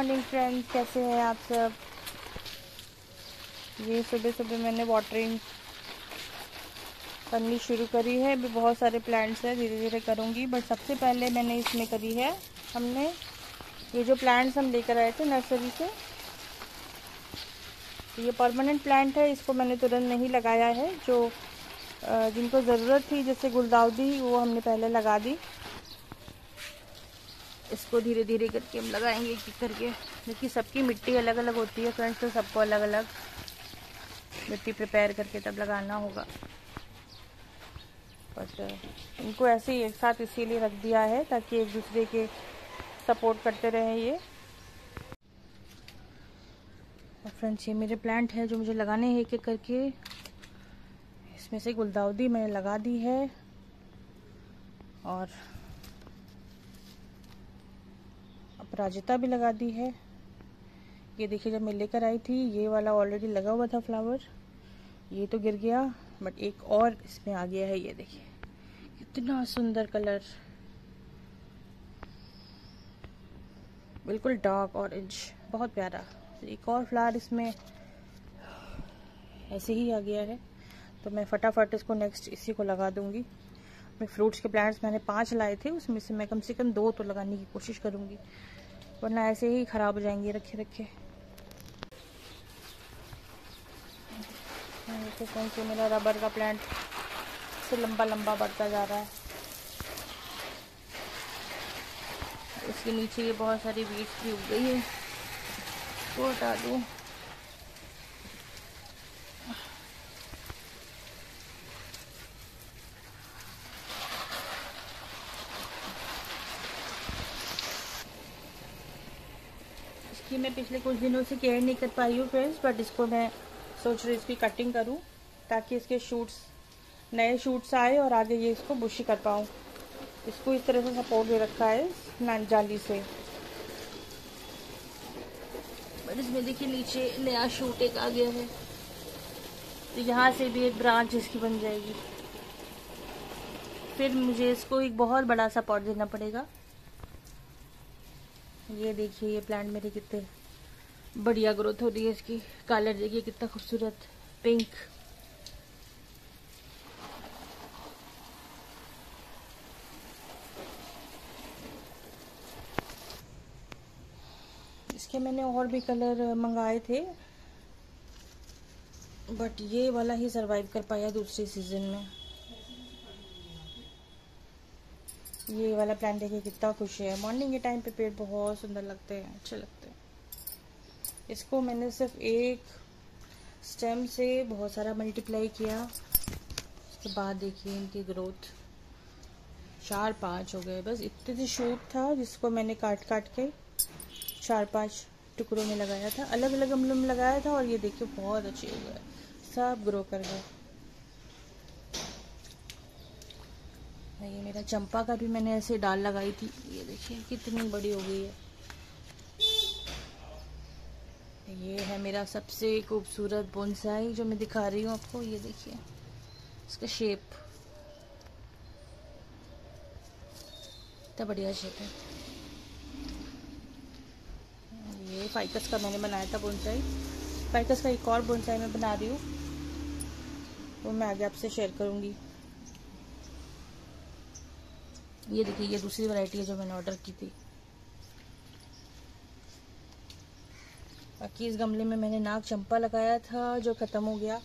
Morning friends, कैसे हैं आप सब। ये सुबह सुबह मैंने वाटरिंग करनी शुरू करी है। अभी बहुत सारे प्लांट्स हैं, धीरे धीरे करूँगी। बट सबसे पहले मैंने इसमें करी है, हमने ये जो प्लांट्स हम लेकर आए थे नर्सरी से, ये परमानेंट प्लांट है। इसको मैंने तुरंत नहीं लगाया है। जो जिनको ज़रूरत थी जैसे गुलदाउदी, वो हमने पहले लगा दी। इसको धीरे धीरे करके हम लगाएंगे एक करके, क्योंकि सबकी मिट्टी अलग अलग होती है फ्रेंड्स, तो सबको अलग अलग मिट्टी प्रिपेयर करके तब लगाना होगा। बट इनको ऐसे ही एक साथ इसीलिए रख दिया है ताकि एक दूसरे के सपोर्ट करते रहें ये। और फ्रेंड्स, ये मेरे प्लांट है जो मुझे लगाने हैं एक एक करके। इसमें से गुलदाउदी मैंने लगा दी है, और अपराजिता भी लगा दी है। ये देखिए, जब मैं लेकर आई थी ये वाला ऑलरेडी लगा हुआ था फ्लावर, ये तो गिर गया। बट एक और इसमें आ गया है, ये देखिए कितना सुंदर कलर, बिल्कुल डार्क ऑरेंज, बहुत प्यारा। एक और फ्लावर इसमें ऐसे ही आ गया है, तो मैं फटाफट इसको नेक्स्ट इसी को लगा दूंगी। मैं फ्रूट्स के प्लांट्स मैंने 5 लाए थे, उसमें से मैं कम से कम 2 तो लगाने की कोशिश करूंगी, वरना ऐसे ही खराब हो जाएंगे रखे रखे। तो मेरा रबर का प्लांट से लंबा लंबा बढ़ता जा रहा है। इसके नीचे ये बहुत सारी वीड्स भी उग गई है, तो हटा दूँ। इसकी मैं पिछले कुछ दिनों से केयर नहीं कर पाई हूँ फ्रेंड्स, बट इसको मैं सोच रही हूँ इसकी कटिंग करूँ ताकि इसके शूट्स, नए शूट्स आए और आगे ये इसको बुशी कर पाऊँ। इसको इस तरह से सपोर्ट दे रखा है जाली से। बट इसमें देखिए नीचे नया शूट एक आ गया है, तो यहाँ से भी एक ब्रांच इसकी बन जाएगी। फिर मुझे इसको एक बहुत बड़ा सा पॉट देना पड़ेगा। ये देखिए, ये प्लांट मेरे कितने बढ़िया ग्रोथ हो रही है इसकी। कलर देखिए कितना खूबसूरत पिंक। इसके मैंने और भी कलर मंगाए थे, बट ये वाला ही सरवाइव कर पाया दूसरे सीजन में। ये वाला प्लांट देखिए कितना खुश है। मॉर्निंग के टाइम पे पेड़ बहुत सुंदर लगते हैं, अच्छे लगते हैं। इसको मैंने सिर्फ एक स्टेम से बहुत सारा मल्टीप्लाई किया, उसके बाद देखिए इनकी ग्रोथ 4-5 हो गए। बस इतने से शूट था जिसको मैंने काट काट के 4-5 टुकड़ों में लगाया था, अलग अलग गमलों में लगाया था, और ये देखिए बहुत अच्छे हो गए, सब ग्रो कर गए। ये मेरा चंपा का भी मैंने ऐसे डाल लगाई थी, ये देखिए कितनी बड़ी हो गई है। ये है मेरा सबसे खूबसूरत बोनसाई जो मैं दिखा रही हूँ आपको। ये देखिए इसका शेप, इतना बढ़िया शेप है। ये फाइकस का मैंने बनाया था बोनसाई। फाइकस का एक और बोनसाई मैं बना रही हूँ, वो मैं आगे आपसे शेयर करूँगी। ये देखिए, ये दूसरी वैरायटी है जो मैंने ऑर्डर की थी। बाकी इस गमले में मैंने नाग चंपा लगाया था जो ख़त्म हो गया,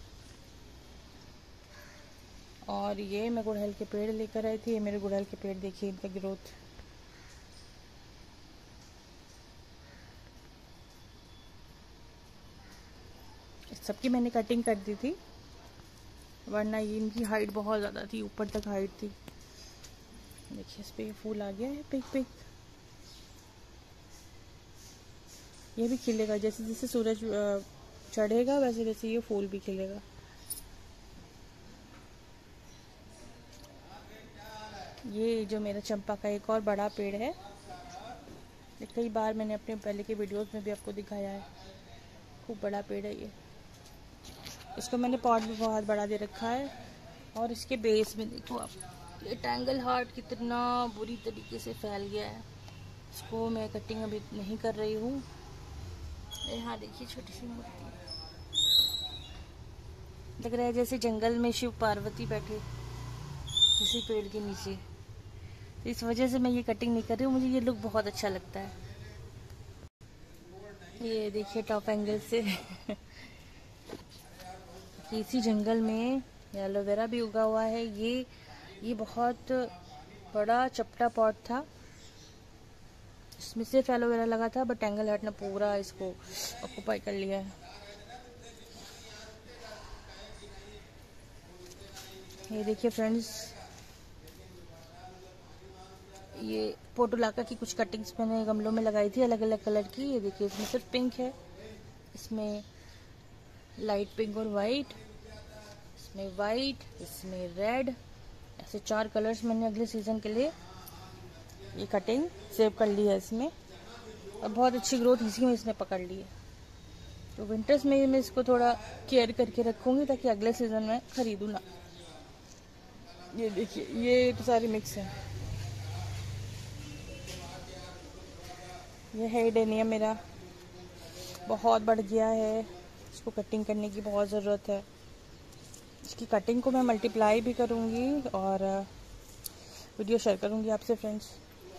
और ये मैं गुड़हल के पेड़ लेकर आई थी। ये मेरे गुड़हल के पेड़ देखिए इनका ग्रोथ, सबकी मैंने कटिंग कर दी थी, वरना ये इनकी हाइट बहुत ज़्यादा थी, ऊपर तक हाइट थी। देखिए इस पे ये फूल आ गया है पिक पिक। ये भी खिलेगा, जैसे जैसे सूरज चढ़ेगा वैसे वैसे ये फूल भी खिलेगा। ये जो मेरा चंपा का एक और बड़ा पेड़ है, कई बार मैंने अपने पहले के वीडियोस में भी आपको दिखाया है, खूब बड़ा पेड़ है ये। इसको मैंने पॉट भी बहुत बड़ा दे रखा है, और इसके बेस में देखो आप, ये टैंगल हार्ट कितना बुरी तरीके से फैल गया है, इसको मैं कटिंग अभी नहीं कर रही हूँ। यहाँ देखिए छोटी सी मूर्ति, लग रहा है जैसे जंगल में शिव पार्वती बैठे किसी पेड़ के नीचे। तो इस वजह से मैं ये कटिंग नहीं कर रही हूँ, मुझे ये लुक बहुत अच्छा लगता है। ये देखिए टॉप एंगल से इसी जंगल में एलोवेरा भी उगा हुआ है। ये बहुत बड़ा चपटा पॉट था, इसमें सिर्फ एलोवेरा लगा था, बट एंगल हट ने पूरा इसको ऑक्यूपाई कर लिया है। ये देखिए फ्रेंड्स, ये पोटुलाका की कुछ कटिंग्स मैंने गमलों में लगाई थी अलग अलग कलर की। ये देखिए इसमें सिर्फ पिंक है, इसमें लाइट पिंक और वाइट, इसमें वाइट, इसमें रेड, ऐसे 4 कलर्स मैंने अगले सीजन के लिए ये कटिंग सेव कर ली है इसमें। और बहुत अच्छी ग्रोथ इसी में इसने पकड़ ली है। तो विंटर्स में मैं इसको थोड़ा केयर करके रखूंगी ताकि अगले सीजन में खरीदूँ ना। ये देखिए ये तो सारी मिक्स है। ये है डेनिया मेरा, बहुत बढ़ गया है, इसको कटिंग करने की बहुत ज़रूरत है। इसकी कटिंग को मैं मल्टीप्लाई भी करूँगी और वीडियो शेयर करूँगी आपसे फ्रेंड्स।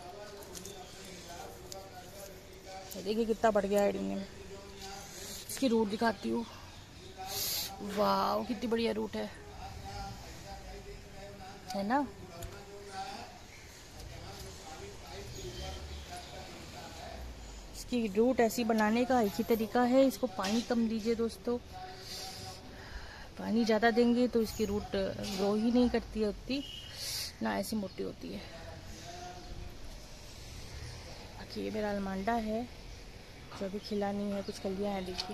देखिए कितना बढ़ गया है डेनियम। इसकी रूट दिखाती हूँ, वाह कितनी बढ़िया रूट है ना। इसकी रूट ऐसी बनाने का एक ही तरीका है, इसको पानी कम दीजिए दोस्तों। पानी ज़्यादा देंगे तो इसकी रूट ग्रो ही नहीं करती है उतनी, ना ऐसी मोटी होती है। बाकी ये मेरा अलमांडा है जो अभी खिला नहीं है, कुछ कलियाँ हैं देखिए,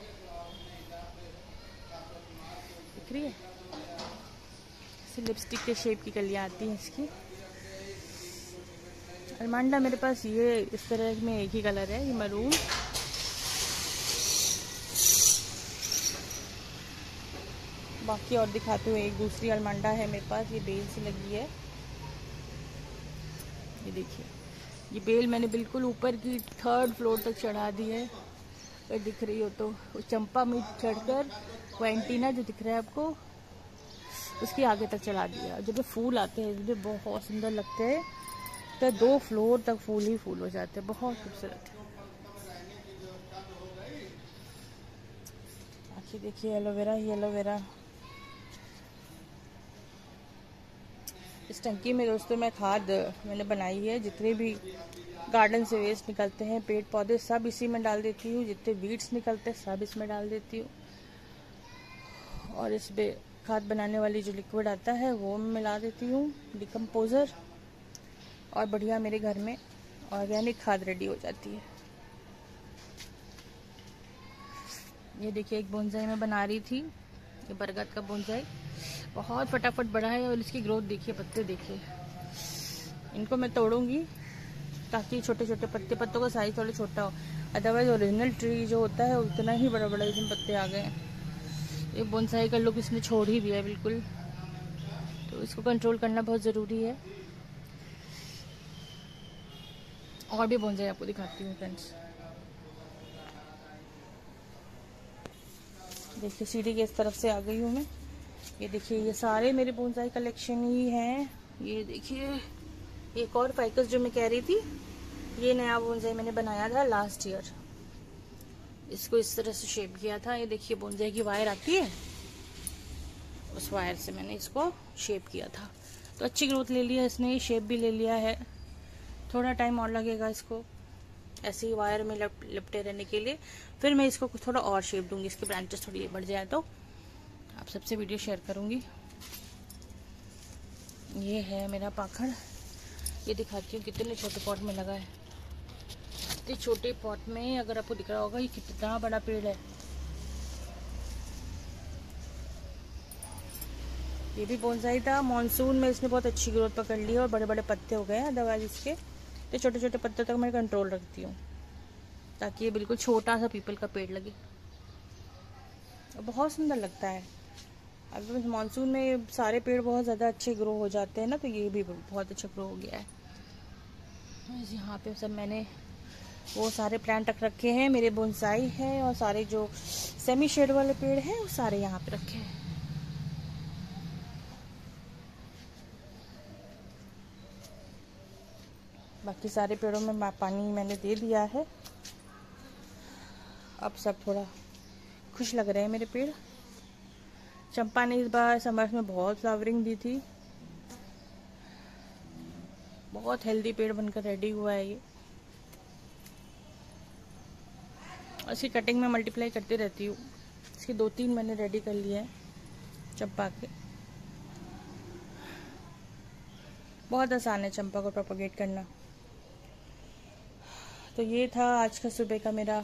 दिख रही है, इसे लिपस्टिक के शेप की कलियाँ आती हैं इसकी। अलमांडा मेरे पास ये इस तरह में एक ही कलर है, ये मरून। बाकी और दिखाते हुए एक दूसरी अलमांडा है मेरे पास, ये बेल से लगी है। ये देखिए ये बेल मैंने बिल्कुल ऊपर की 3rd फ्लोर तक चढ़ा दी है, अगर दिख रही हो तो। चंपा में चढ़कर वो एंटीना जो दिख रहा है आपको, उसके आगे तक चढ़ा दिया। जब ये फूल आते हैं इसमें बहुत सुंदर लगते हैं, तो 2 फ्लोर तक फूल ही फूल हो जाते हैं, बहुत खूबसूरत है। बाकी देखिए एलोवेरा ही एलोवेरा। इस टंकी में दोस्तों मैं खाद मैंने बनाई है, जितने भी गार्डन से वेस्ट निकलते हैं, पेड़ पौधे, सब इसी में डाल देती हूँ। जितने वीड्स निकलते हैं सब इसमें डाल देती हूँ। और इसमें खाद बनाने वाली जो लिक्विड आता है वो मैं मिला देती हूँ, डिकम्पोजर, और बढ़िया मेरे घर में ऑर्गेनिक खाद रेडी हो जाती है। ये देखिए एक बोनसाई मैं बना रही थी, ये बरगद का बोनसाई बहुत फटाफट बढ़ा है, और इसकी ग्रोथ देखिए, पत्ते देखिए। इनको मैं तोड़ूंगी ताकि छोटे छोटे पत्तों का साइज थोड़ा छोटा हो, अदरवाइज ओरिजिनल ट्री जो होता है उतना ही बड़ा बड़ा इसमें पत्ते आ गए हैं। ये बोनसाई का लुक इसने छोड़ ही दिया है बिल्कुल, तो इसको कंट्रोल करना बहुत ज़रूरी है। और भी बोनसाई आपको दिखाती हूँ फ्रेंड्स। देखिए सीढ़ी के इस तरफ से आ गई हूँ मैं। ये देखिए ये सारे मेरे बोनसाई कलेक्शन ही हैं। ये देखिए एक और फाइकस जो मैं कह रही थी, ये नया बोनसाई मैंने बनाया था लास्ट ईयर, इसको इस तरह से शेप किया था। ये देखिए बोनसाई की वायर आती है, उस वायर से मैंने इसको शेप किया था, तो अच्छी ग्रोथ ले लिया इसने, ये शेप भी ले लिया है। थोड़ा टाइम और लगेगा इसको ऐसे ही वायर में लिपटे रहने के लिए, फिर मैं इसको थोड़ा और शेप दूंगी, इसके ब्रांचेस थोड़ी बढ़ जाए तो आप सबसे वीडियो शेयर करूंगी। ये है मेरा पाखड़, ये दिखाती हूँ कितने छोटे पॉट में लगा है। इतने छोटे पॉट में अगर आपको दिख रहा होगा ये कितना बड़ा पेड़ है। ये भी बोनसाई था, मानसून में इसने बहुत अच्छी ग्रोथ पकड़ ली है और बड़े बड़े पत्ते हो गए हैं। अदरवाइज इसके तो छोटे छोटे पत्ते तक मैं कंट्रोल रखती हूँ ताकि ये बिल्कुल छोटा सा पीपल का पेड़ लगे, बहुत सुंदर लगता है। अब मानसून में सारे पेड़ बहुत ज़्यादा अच्छे ग्रो हो जाते हैं ना, तो ये भी बहुत अच्छा ग्रो हो गया है। यहाँ पे सब मैंने वो सारे प्लांट रख रखे हैं। मेरे बोनसाई है और सारे जो सेमी शेड वाले पेड़ हैं वो सारे यहाँ पे रखे हैं। बाकी सारे पेड़ों में पानी मैंने दे दिया है। अब सब थोड़ा खुश लग रहे हैं मेरे पेड़। चंपा ने इस बार समर में बहुत फ्लावरिंग दी थी। बहुत हेल्दी पेड़ बनकर रेडी हुआ है ये। इसकी कटिंग में मल्टीप्लाई करती रहती हूँ। इसके 2-3 मैंने रेडी कर लिए हैं चंपा के। बहुत आसान है चंपा को प्रोपोगेट करना। तो ये था आज का सुबह का मेरा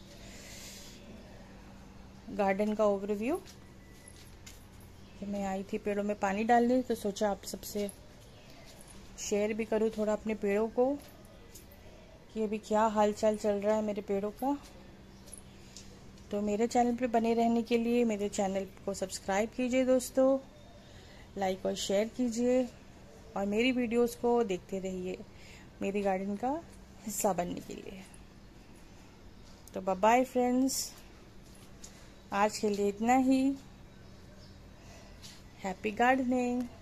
गार्डन का ओवरव्यू। जब मैं आई थी पेड़ों में पानी डालने तो सोचा आप सबसे शेयर भी करूँ थोड़ा अपने पेड़ों को कि अभी क्या हालचाल चल रहा है मेरे पेड़ों का। तो मेरे चैनल पे बने रहने के लिए मेरे चैनल को सब्सक्राइब कीजिए दोस्तों, लाइक और शेयर कीजिए और मेरी वीडियोस को देखते रहिए मेरी गार्डन का हिस्सा बनने के लिए। तो बाय बाय फ्रेंड्स, आज के लिए इतना ही। Happy gardening.